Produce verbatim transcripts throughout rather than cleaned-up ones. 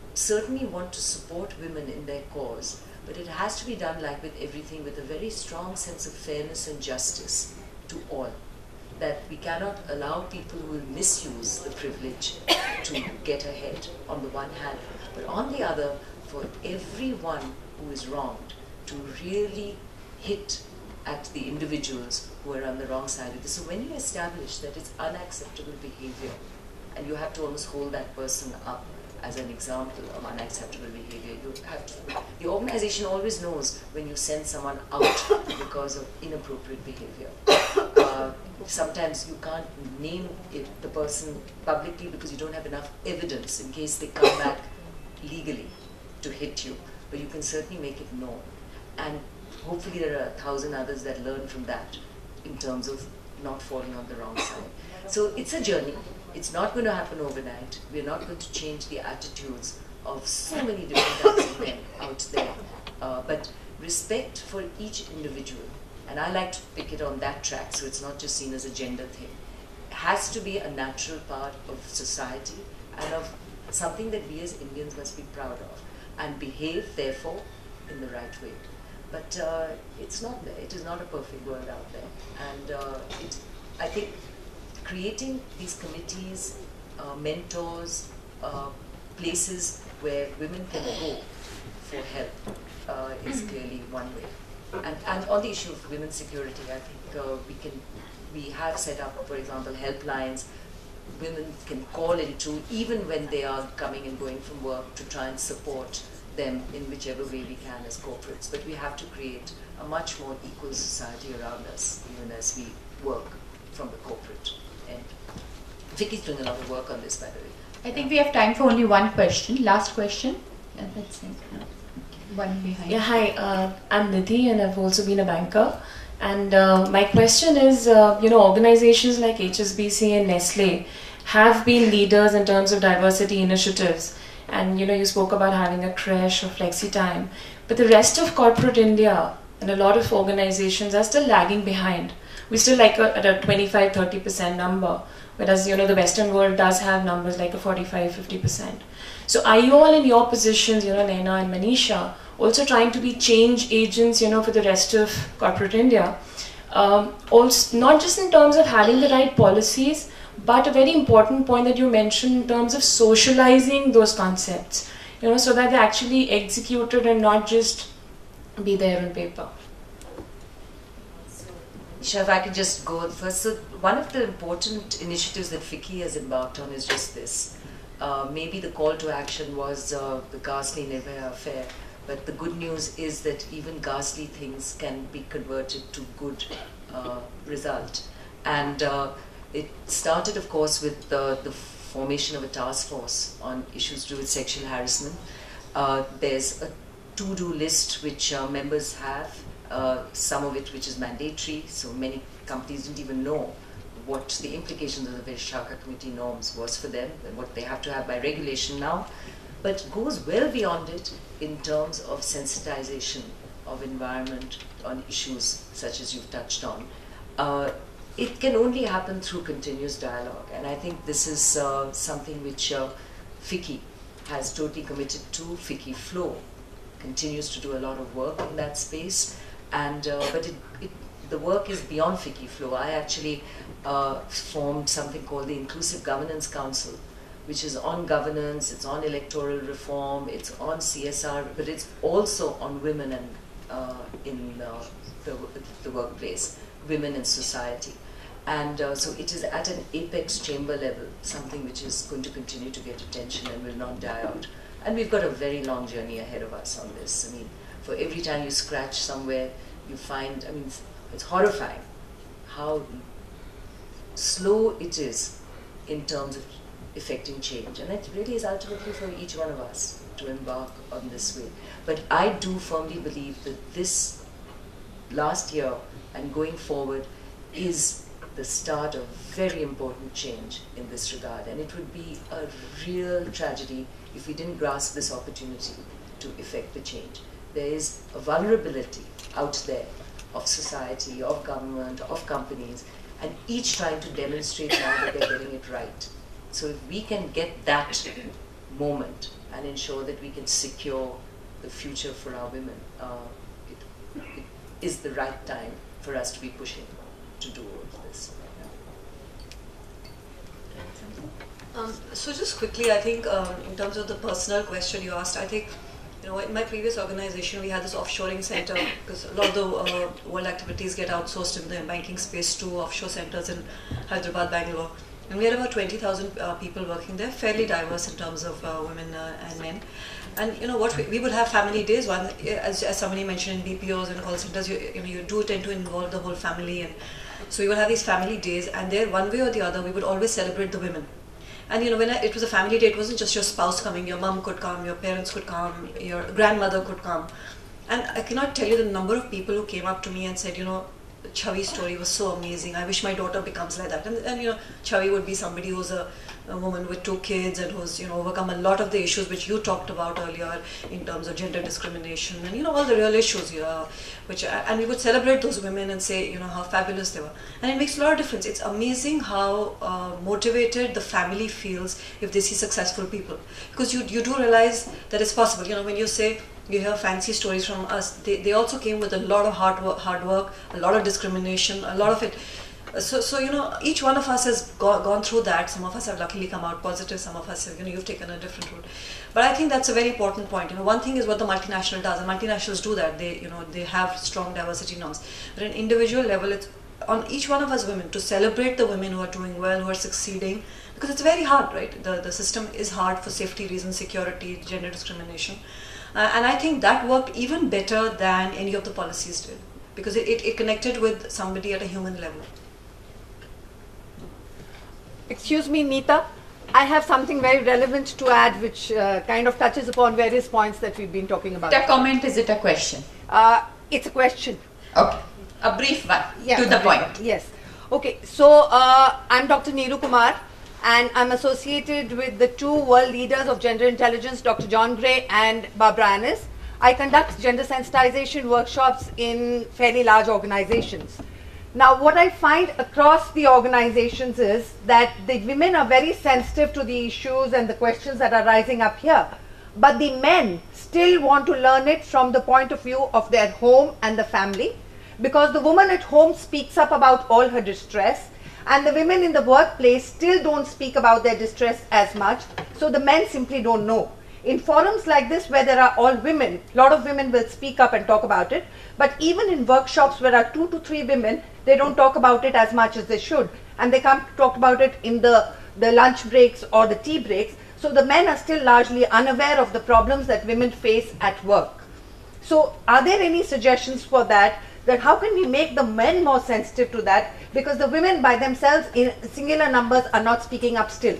certainly want to support women in their cause, but it has to be done, like with everything, with a very strong sense of fairness and justice to all. That we cannot allow people who will misuse the privilege to get ahead on the one hand, but on the other, for everyone who is wronged, to really hit at the individuals who are on the wrong side of this. So when you establish that it's unacceptable behavior, and you have to almost hold that person up as an example of unacceptable behavior, you have to, the organization always knows when you send someone out because of inappropriate behavior. Uh, sometimes you can't name it, the person publicly, because you don't have enough evidence in case they come back legally to hit you, but you can certainly make it known. And hopefully there are a thousand others that learn from that in terms of not falling on the wrong side. So it's a journey. It's not going to happen overnight. We're not going to change the attitudes of so many different types of men out there. Uh, but respect for each individual, and I like to pick it on that track, so it's not just seen as a gender thing, has to be a natural part of society and of something that we as Indians must be proud of and behave, therefore, in the right way. But uh, it's not there. It is not a perfect world out there. And uh, it, I think creating these committees, uh, mentors, uh, places where women can go for help uh, is clearly one way. And, and on the issue of women's security, I think uh, we can, we have set up, for example, helplines women can call into even when they are coming and going from work to try and support them in whichever way we can as corporates. But we have to create a much more equal society around us, even as we work from the corporate end. Vicky's doing a lot of work on this, by the way. I think we have time for only one question. Last question. Yeah, let's see. One behind. Yeah, hi. Uh, I'm Nidhi, and I've also been a banker. And uh, my question is, uh, you know, organizations like H S B C and Nestle have been leaders in terms of diversity initiatives. And, you know, you spoke about having a creche or flexi time. But the rest of corporate India and a lot of organizations are still lagging behind. We're still like a, at a twenty-five, thirty percent number. Whereas, you know, the Western world does have numbers like a forty-five, fifty percent. So are you all in your positions, you know, Naina and Manisha, also trying to be change agents, you know, for the rest of corporate India? Um, also, not just in terms of having the right policies, but a very important point that you mentioned in terms of socializing those concepts, you know, so that they're actually executed and not just be there on paper. Isha, if I could just go first. So one of the important initiatives that FICCI has embarked on is just this. Uh, maybe the call to action was uh, the ghastly Nivea affair, but the good news is that even ghastly things can be converted to good uh, result. And uh, it started, of course, with the, the formation of a task force on issues to do with sexual harassment. Uh, there's a to-do list which uh, members have, uh, some of it which is mandatory, so many companies didn't even know what the implications of the Vishaka Committee norms was for them, and what they have to have by regulation now, but goes well beyond it in terms of sensitization of environment on issues such as you've touched on. Uh, it can only happen through continuous dialogue, and I think this is uh, something which uh, FICCI has totally committed to. FICCI Flow continues to do a lot of work in that space, and uh, but it, it, the work is beyond FICCI Flow. I actually uh, formed something called the Inclusive Governance Council, which is on governance, it's on electoral reform, it's on C S R, but it's also on women and uh, in uh, the, the workplace, women in society. And uh, so it is at an apex chamber level, something which is going to continue to get attention and will not die out. And we've got a very long journey ahead of us on this. I mean, for every time you scratch somewhere, you find, I mean, it's, it's horrifying how slow it is in terms of effecting change. And it really is ultimately for each one of us to embark on this way. But I do firmly believe that this last year and going forward is the start of very important change in this regard. And it would be a real tragedy if we didn't grasp this opportunity to effect the change. There is a vulnerability out there of society, of government, of companies, and each trying to demonstrate now that they're getting it right. So if we can get that moment and ensure that we can secure the future for our women, uh, it, it is the right time for us to be pushing to do all of this. Um, so just quickly, I think um, in terms of the personal question you asked, I think, you know, in my previous organization, we had this offshoring center because a lot of the uh, world activities get outsourced in the banking space to offshore centers in Hyderabad, Bangalore. And we had about twenty thousand uh, people working there, fairly diverse in terms of uh, women uh, and men. And you know what, we, we would have family days. One, as, as somebody mentioned, in B P Os and call centers, you, you know, you do tend to involve the whole family. And so we would have these family days, and there, one way or the other, we would always celebrate the women. And you know, when I, it was a family day, it wasn't just your spouse coming, your mom could come, your parents could come, your grandmother could come. And I cannot tell you the number of people who came up to me and said, you know, Chavi's story was so amazing, I wish my daughter becomes like that. And, and you know, Chavi would be somebody who's a, a woman with two kids and who's, you know, overcome a lot of the issues which you talked about earlier in terms of gender discrimination and, you know, all the real issues here, which, and we would celebrate those women and say, you know, how fabulous they were. And it makes a lot of difference. It's amazing how uh, motivated the family feels if they see successful people. Because you, you do realize that it's possible. You know, when you say, you hear fancy stories from us, they, they also came with a lot of hard work, hard work, a lot of discrimination, a lot of it. So, so you know, each one of us has go, gone through that. Some of us have luckily come out positive, some of us have, you know, you've taken a different route. But I think that's a very important point. You know, one thing is what the multinational does, and multinationals do that. They, you know, they have strong diversity norms. But at an individual level, it's on each one of us women to celebrate the women who are doing well, who are succeeding, because it's very hard, right? The, the system is hard for safety reasons, security, gender discrimination. Uh, and I think that worked even better than any of the policies did, because it, it, it connected with somebody at a human level. Excuse me, Neeta, I have something very relevant to add which uh, kind of touches upon various points that we've been talking about. Is it a comment, is it a question? Uh, it's a question. Okay, a brief one, yeah, to the point. One. Yes. Okay, so uh, I'm Doctor Neeru Kumar, and I'm associated with the two world leaders of gender intelligence, Doctor John Gray and Barbara Annis. I conduct gender sensitization workshops in fairly large organizations. Now, what I find across the organizations is that the women are very sensitive to the issues and the questions that are rising up here, but the men still want to learn it from the point of view of their home and the family, because the woman at home speaks up about all her distress, and the women in the workplace still don't speak about their distress as much, so the men simply don't know. In forums like this where there are all women, a lot of women will speak up and talk about it, but even in workshops where there are two to three women, they don't talk about it as much as they should, and they can't talk about it in the, the lunch breaks or the tea breaks, so the men are still largely unaware of the problems that women face at work. So are there any suggestions for that? That how can we make the men more sensitive to that, because the women by themselves in singular numbers are not speaking up still.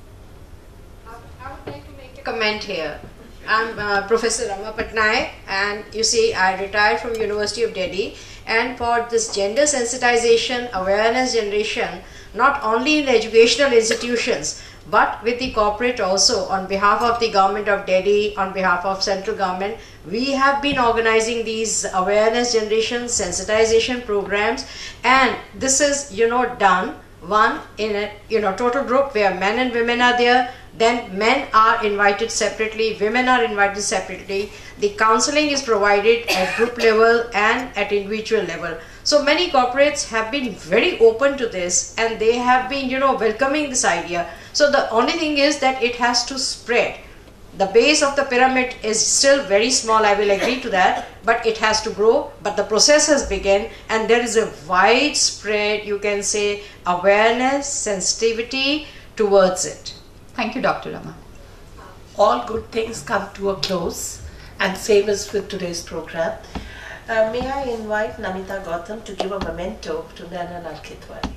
I would like to make a comment here. I'm uh, Professor Rama Patnaik, and you see I retired from University of Delhi, and for this gender sensitization awareness generation, not only in the educational institutions but with the corporate also, on behalf of the government of Delhi, on behalf of central government, we have been organizing these awareness generation sensitization programs, and this is, you know, done one in a, you know, total group where men and women are there. Then men are invited separately, women are invited separately. The counseling is provided at group level and at individual level. So many corporates have been very open to this, and they have been, you know, welcoming this idea. So the only thing is that it has to spread. The base of the pyramid is still very small, I will agree to that, but it has to grow. But the process has begun, and there is a widespread, you can say, awareness, sensitivity towards it. Thank you, Doctor Rama. All good things come to a close, and same as with today's program. Uh, may I invite Namita Gautam to give a memento to Nana Nalkitwari.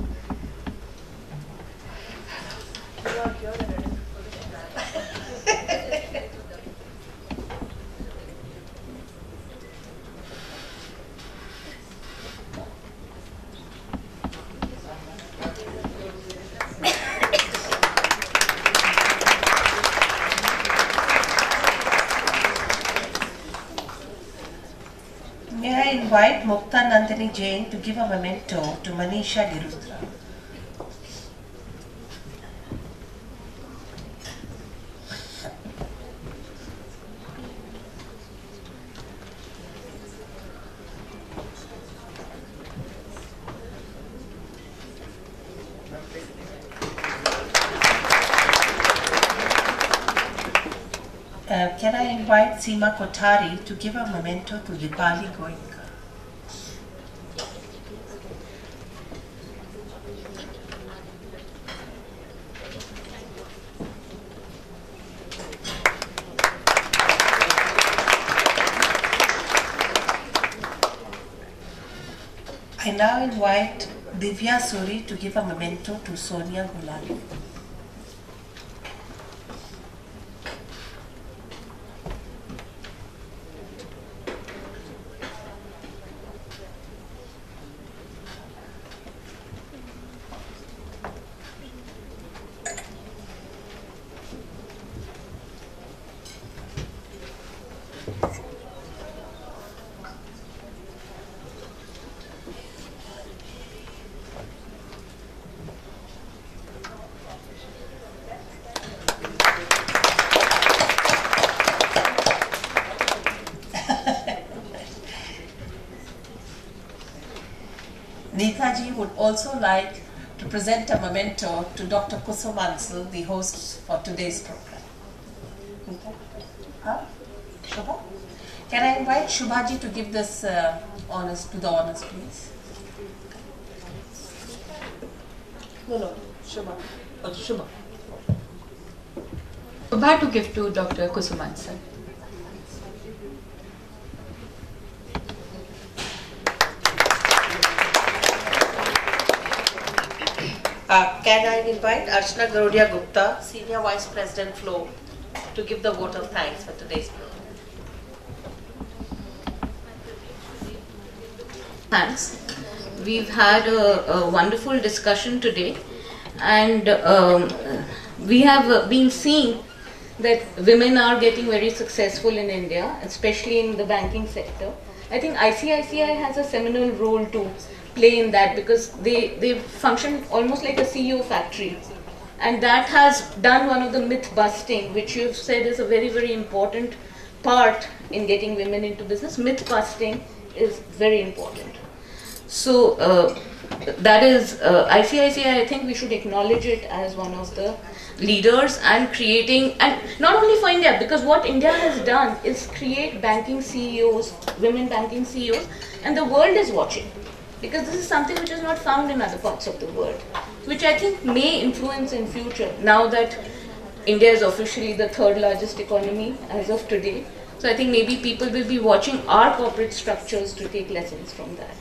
May I invite Mukta Nandini Jain to give a memento to Manisha Girudra. Uh, can I invite Seema Kothari to give a memento to Dipali Goenka? I now invite Divya Suri to give a memento to Sonia Gulali. Neetaji would also like to present a memento to Doctor Kusum Ansel, the host for today's program. Huh? Shubha? Can I invite Shubhaji to give this uh, honors to the honors, please? No, no, Shubha. Oh, Shubha. Shubha to give to Doctor Kusum Ansel. Uh, can I invite Archana Garodia Gupta, Senior Vice President Flow, to give the vote of thanks for today's program? Thanks. We've had a, a wonderful discussion today, and um, we have uh, been seeing that women are getting very successful in India, especially in the banking sector. I think I C I C I has a seminal role to play in that, because they, they function almost like a C E O factory, and that has done one of the myth busting, which you've said is a very, very important part in getting women into business. Myth busting is very important. So uh, that is uh, I C I C I. I think we should acknowledge it as one of the leaders and creating, and not only for India, because what India has done is create banking C E Os, women banking C E Os, and the world is watching. Because this is something which is not found in other parts of the world, which I think may influence in future, now that India is officially the third largest economy as of today. So I think maybe people will be watching our corporate structures to take lessons from that.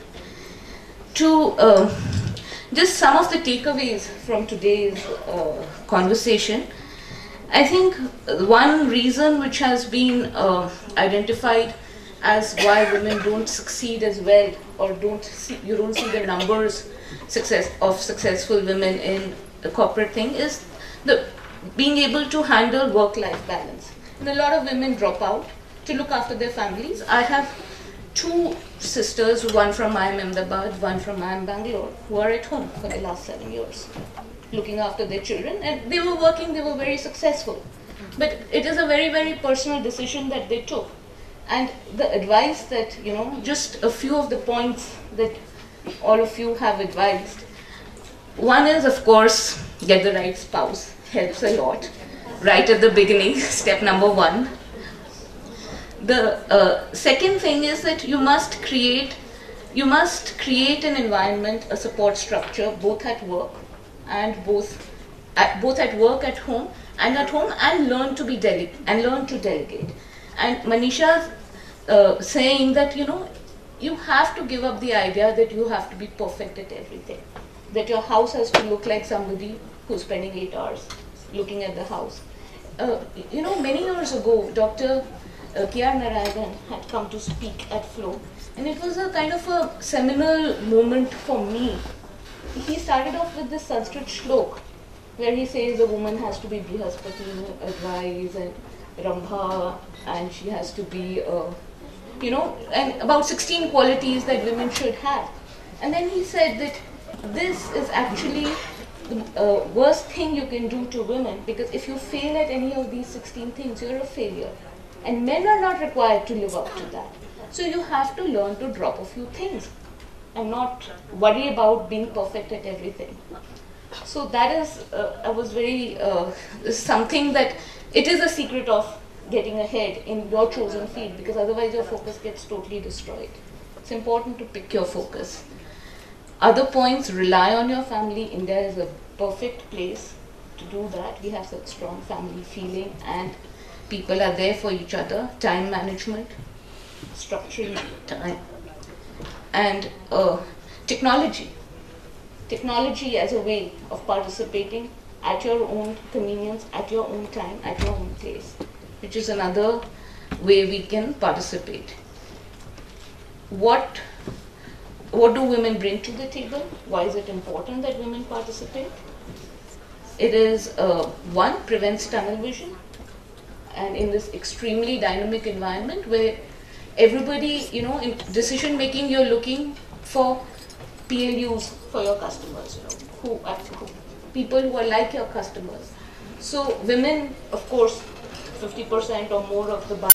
To uh, just some of the takeaways from today's uh, conversation, I think one reason which has been uh, identified as why women don't succeed as well, or don't see, you don't see the numbers success of successful women in the corporate thing, is the being able to handle work-life balance. And a lot of women drop out to look after their families. I have two sisters, one from I I M Ahmedabad, one from I I M Bangalore, who are at home for the last seven years, looking after their children, and they were working, they were very successful. But it is a very, very personal decision that they took. And the advice that, you know, just a few of the points that all of you have advised. One is, of course, get the right spouse. Helps a lot. Right at the beginning, step number one. The uh, second thing is that you must create, you must create an environment, a support structure, both at work and both at, both at work at home and at home, and learn to be dele- and learn to delegate. And Manisha's uh, saying that, you know, you have to give up the idea that you have to be perfect at everything. That your house has to look like somebody who's spending eight hours looking at the house. Uh, you know, many years ago, Doctor Uh, K R Narayanan had come to speak at Flow, and it was a kind of a seminal moment for me. He started off with this Sanskrit shlok, where he says a woman has to be Brihaspati, advise, and Rambha, and she has to be, uh, you know, and about sixteen qualities that women should have. And then he said that this is actually the uh, worst thing you can do to women, because if you fail at any of these sixteen things, you're a failure. And men are not required to live up to that. So you have to learn to drop a few things and not worry about being perfect at everything. So that is, uh, I was very, uh, something that, it is a secret of getting ahead in your chosen field, because otherwise your focus gets totally destroyed. It's important to pick your focus. Other points, rely on your family. India is a perfect place to do that. We have such strong family feeling and people are there for each other. Time management, structuring time, and uh, technology. Technology as a way of participating at your own convenience, at your own time, at your own place, which is another way we can participate. What, what do women bring to the table? Why is it important that women participate? It is, uh, one, prevents tunnel vision, and in this extremely dynamic environment where everybody, you know, in decision making, you're looking for P L Us for your customers, you know, who, who people who are like your customers. So women, of course, fifty percent or more of the